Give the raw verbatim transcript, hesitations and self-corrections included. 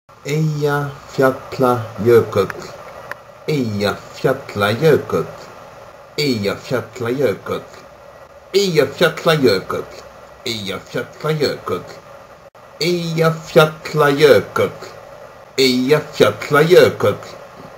Eyjafjallajökull, Eyjafjallajökull, Eyjafjallajökull, Eyjafjallajökull, Eyjafjallajökull, Eyjafjallajökull, Eyjafjallajökull.